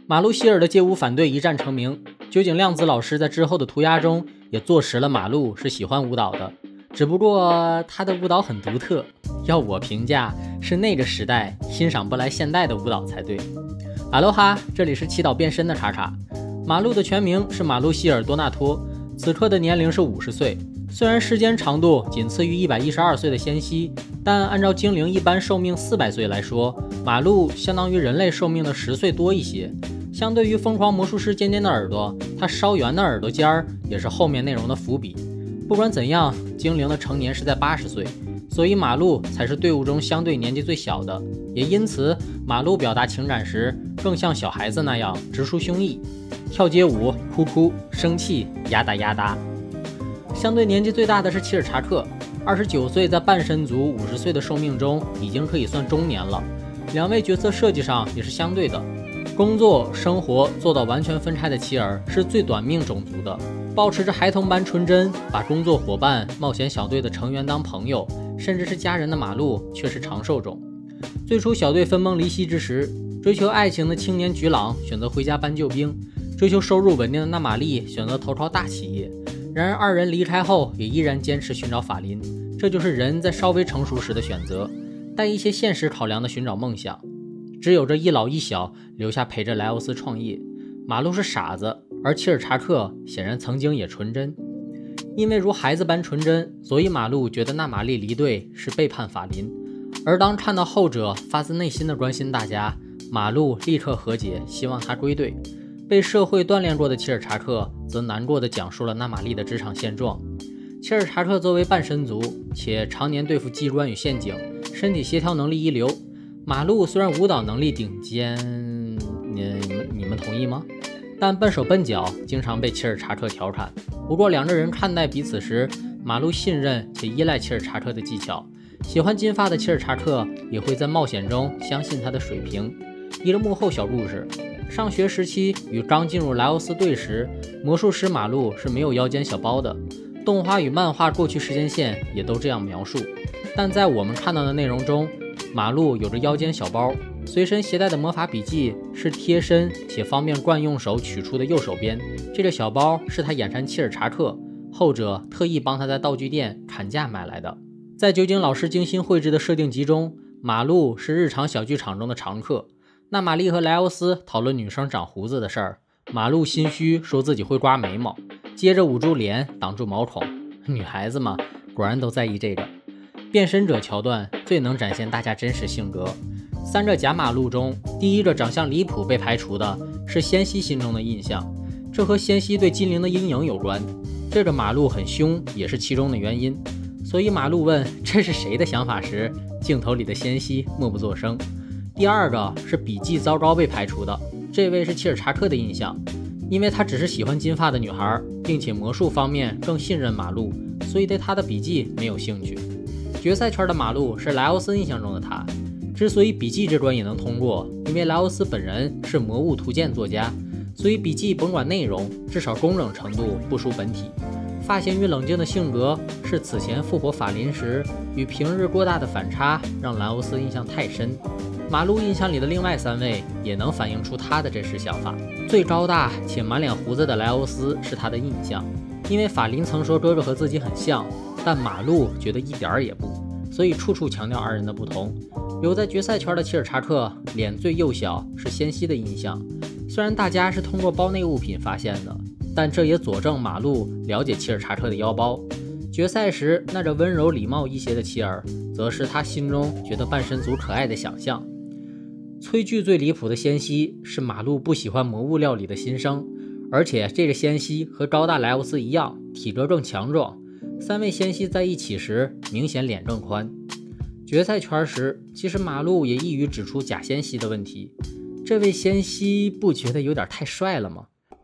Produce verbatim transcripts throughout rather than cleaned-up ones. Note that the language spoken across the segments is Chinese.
马路希尔的街舞反对一战成名，酒井亮子老师在之后的涂鸦中也坐实了马路是喜欢舞蹈的，只不过他的舞蹈很独特，要我评价是那个时代欣赏不来现代的舞蹈才对。哈喽哈，这里是祈祷变身的叉叉。马路的全名是马路希尔多纳托，此刻的年龄是五十岁。虽然时间长度仅次于一百一十二岁的仙溪，但按照精灵一般寿命四百岁来说，马路相当于人类寿命的十岁多一些。相对于疯狂魔术师尖尖的耳朵，它稍圆的耳朵尖儿也是后面内容的伏笔。不管怎样，精灵的成年是在八十岁，所以马路才是队伍中相对年纪最小的，也因此马路表达情感时更像小孩子那样直抒胸臆，跳街舞、哭哭、生气、呀哒呀哒。相对年纪最大的是齐尔查克，二十九岁，在半身族五十岁的寿命中已经可以算中年了。两位角色设计上也是相对的，工作生活做到完全分拆的齐尔是最短命种族的，保持着孩童般纯真，把工作伙伴、冒险小队的成员当朋友，甚至是家人的马路却是长寿种。最初小队分崩离析之时，追求爱情的青年菊朗选择回家搬救兵，追求收入稳定的纳玛丽选择投靠大企业。然而二人离开后也依然坚持寻找法林，这就是人在稍微成熟时的选择，带一些现实考量的寻找梦想。只有这一老一小留下陪着莱欧斯创业。马路是傻子，而齐尔查克显然曾经也纯真。因为如孩子般纯真，所以马路觉得纳玛丽离队是背叛法林，而当看到后者发自内心的关心大家，马路立刻和解，希望他归队。被社会锻炼过的齐尔查克则难过地讲述了纳玛丽的职场现状。齐尔查克作为半身族，且常年对付机关与陷阱，身体协调能力一流。马路虽然舞蹈能力顶尖，你们你们同意吗？但笨手笨脚，经常被齐尔查克调侃。不过两个人看待彼此时，马路信任且依赖齐尔查克的技巧，喜欢金发的齐尔查克也会在冒险中相信他的水平。一个幕后小故事，上学时期与刚进入莱欧斯队时，魔术师马路是没有腰间小包的，动画与漫画过去时间线也都这样描述。但在我们看到的内容中，马路有着腰间小包，随身携带的魔法笔记是贴身且方便惯用手取出的右手边，这个小包是他眼馋齐尔查克，后者特意帮他在道具店砍价买来的。在酒井老师精心绘制的设定集中，马路是日常小剧场中的常客。纳玛丽和莱欧斯讨论女生长胡子的事儿，马路心虚说自己会刮眉毛，接着捂住脸挡住毛孔。女孩子嘛，果然都在意这个。变身者桥段最能展现大家真实性格。三个假马路中，第一个长相离谱被排除的是仙溪心中的印象，这和仙溪对精灵的阴影有关。这个马路很凶也是其中的原因，所以马路问这是谁的想法时，镜头里的仙溪默不作声。第二个是笔记糟糕被排除的，这位是齐尔查克的印象，因为他只是喜欢金发的女孩，并且魔术方面更信任马路，所以对他的笔记没有兴趣。决赛圈的马路是莱欧斯印象中的他，之所以笔记这关也能通过，因为莱欧斯本人是魔物图鉴作家，所以笔记甭管内容，至少工整程度不输本体。发型与冷静的性格是此前复活法林时与平日过大的反差，让莱欧斯印象太深。马路印象里的另外三位也能反映出他的真实想法。最高大且满脸胡子的莱欧斯是他的印象，因为法林曾说哥哥和自己很像，但马路觉得一点儿也不，所以处处强调二人的不同。留在决赛圈的齐尔查克脸最幼小是仙溪的印象，虽然大家是通过包内物品发现的，但这也佐证马路了解齐尔查克的腰包。决赛时那个温柔礼貌一些的齐尔，则是他心中觉得半身族可爱的想象。催剧最离谱的仙溪是马路不喜欢魔物料理的新生，而且这个仙溪和高大莱欧斯一样，体格更强壮。三位仙溪在一起时，明显脸更宽。决赛圈时，其实马路也易于指出假仙溪的问题。这位仙溪不觉得有点太帅了吗？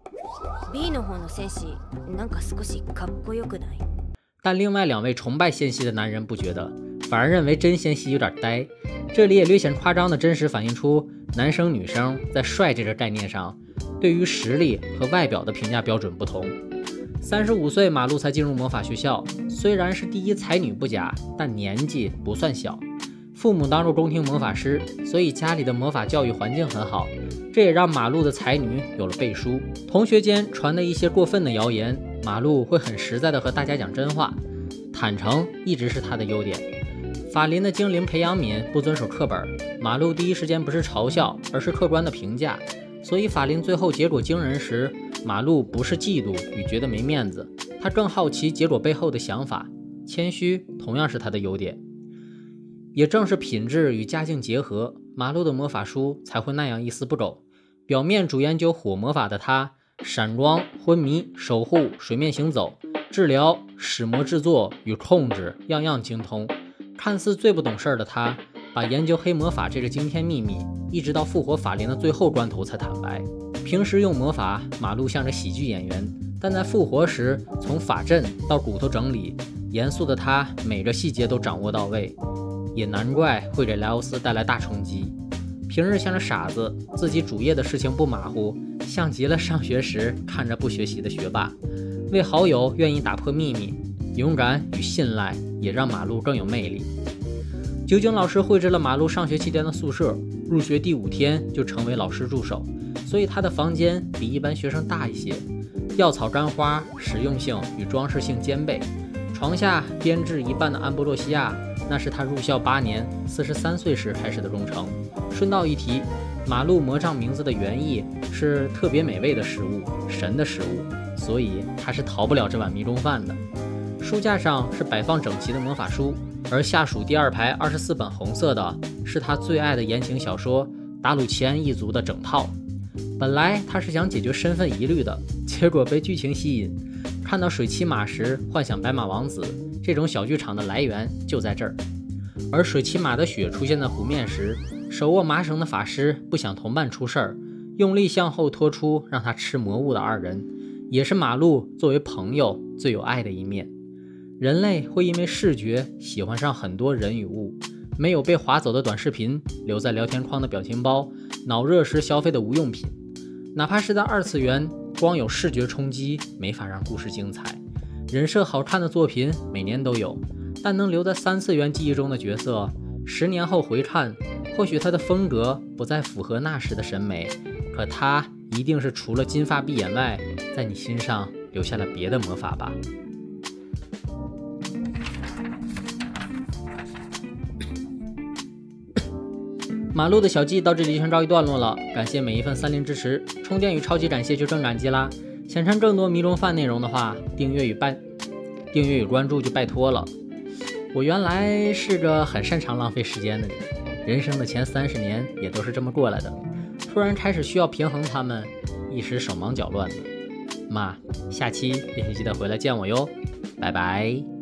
B の方の戦士なんか少しかっこよくない？ 但另外两位崇拜仙溪的男人不觉得，反而认为真仙溪有点呆。这里也略显夸张的真实反映出男生女生在帅这个概念上，对于实力和外表的评价标准不同。三十五岁马路才进入魔法学校，虽然是第一才女不假，但年纪不算小。父母当过宫廷魔法师，所以家里的魔法教育环境很好。 这也让马路的才女有了背书。同学间传的一些过分的谣言，马路会很实在的和大家讲真话，坦诚一直是他的优点。法林的精灵培养皿不遵守课本，马路第一时间不是嘲笑，而是客观的评价。所以法林最后结果惊人时，马路不是嫉妒与觉得没面子，他更好奇结果背后的想法。谦虚同样是他的优点。也正是品质与家境结合，马路的魔法书才会那样一丝不苟。表面主研究火魔法的他，闪光、昏迷、守护、水面行走、治疗、使魔制作与控制样样精通。看似最不懂事的他，把研究黑魔法这个惊天秘密一直到复活法林的最后关头才坦白。平时用魔法，马路像个喜剧演员，但在复活时，从法阵到骨头整理，严肃的他每个细节都掌握到位，也难怪会给莱欧斯带来大冲击。平日像个傻子，自己主业的事情不马虎，像极了上学时看着不学习的学霸。为好友愿意打破秘密，勇敢与信赖也让马路更有魅力。酒井老师绘制了马路上学期间的宿舍，入学第五天就成为老师助手，所以他的房间比一般学生大一些，药草干花实用性与装饰性兼备。床下编制一半的安波洛西亚，那是他入校八年四十三岁时开始的工程。顺道一提，马路魔杖名字的原意是特别美味的食物，神的食物，所以他是逃不了这碗迷中饭的。书架上是摆放整齐的魔法书，而下属第二排二十四本红色的是他最爱的言情小说《达鲁齐安一族》的整套。本来他是想解决身份疑虑的，结果被剧情吸引，看到水骑马时幻想白马王子，这种小剧场的来源就在这儿。而水骑马的血出现在湖面时，手握麻绳的法师不想同伴出事儿，用力向后拖出让他吃魔物的二人，也是马路作为朋友最有爱的一面。人类会因为视觉喜欢上很多人与物，没有被划走的短视频，留在聊天框的表情包，脑热时消费的无用品。哪怕是在二次元，光有视觉冲击没法让故事精彩。人设好看的作品每年都有，但能留在三次元记忆中的角色，十年后回看，或许他的风格不再符合那时的审美，可他一定是除了金发碧眼外，在你心上留下了别的魔法吧。马路的小记到这里全告一段落了，感谢每一份三连支持，充电与超级感谢就更感激啦。想看更多迷中饭内容的话，订阅与拜订阅与关注就拜托了。我原来是个很擅长浪费时间的人，人生的前三十年也都是这么过来的，突然开始需要平衡他们，一时手忙脚乱的。妈，下期也记得回来见我哟，拜拜。